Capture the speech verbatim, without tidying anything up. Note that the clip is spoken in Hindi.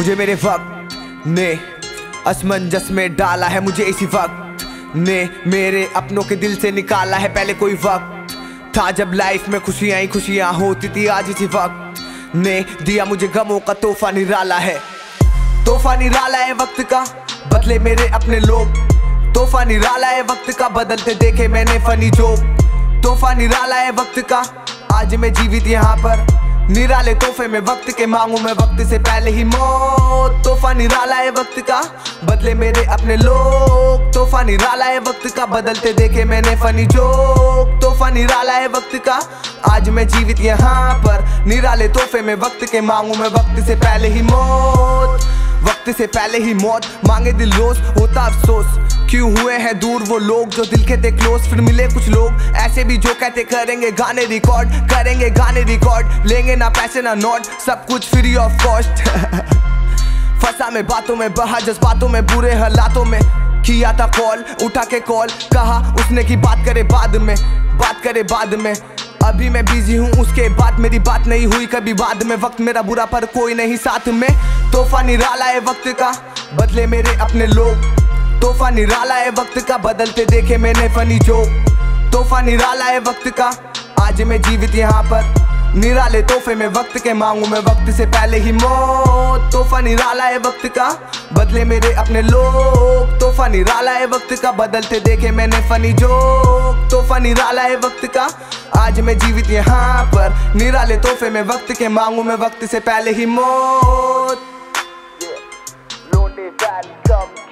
मुझे मेरे वक्त ने असमंजस में डाला है, मुझे इसी वक्त ने मेरे अपनों के दिल से निकाला है। पहले कोई वक्त था जब लाइफ में खुशियां ही खुशियां होती थी, आज इसी वक्त ने दिया मुझे गमों का तोहफा निराला है। तोहफा निराला है वक्त का, बदले मेरे अपने लोग। तोहफा निराला है वक्त का, बदलते देखे मैंने फनी जोक। तोहफा निराला है वक्त का, आज मैं जीवित यहाँ पर। निराले तोहफे में वक्त के मांगू मैं वक्त से पहले ही मौत। तोहफा निराला है वक्त का, बदले मेरे अपने लोग। तोहफा निराला है वक्त का, बदलते देखे मैंने फनी जोक। तोहफा निराला है वक्त का, आज मैं जीवित यहाँ पर। निराले तोहफे में वक्त के मांगू मैं वक्त से पहले ही मौत। वक्त से पहले ही मौत मांगे दिल रोज, होता अफसोस क्यों हुए हैं दूर वो लोग जो दिल के थे क्लोज। फिर मिले कुछ लोग ऐसे भी जो कहते करेंगे गाने रिकॉर्ड, करेंगे गाने रिकॉर्ड, लेंगे ना पैसे ना नोट, सब कुछ फ्री ऑफ कॉस्ट। फंसा में बातों में, बहा जज्बातों में, बुरे हालातों में। किया था कॉल, उठा के कॉल, कहा उसने की बात करे बाद में, बात करे बाद में। अभी मैं बिजी हूँ, उसके बाद मेरी बात नहीं हुई कभी बाद में। वक्त मेरा बुरा पर कोई नहीं साथ में। तोहफा निराला है वक्त का, बदले मेरे अपने लोग। तोहफा निराला है वक्त का, बदलते देखे मैंने फनी जोक। तोहफा निराला है वक्त का, आज मैं जीवित यहाँ पर। निराले तोहफे में वक्त के मांगू मैं वक्त से पहले ही मौत। तोहफा निराला है वक्त का, बदले मेरे अपने लोग। तोहफा निराला है वक्त का, बदलते देखे मैंने फनी जोक। तोहफा निराला है वक्त का, आज मैं जीवित यहाँ पर। निराले तोहफे में वक्त के मांगू मैं वक्त से पहले ही मौत।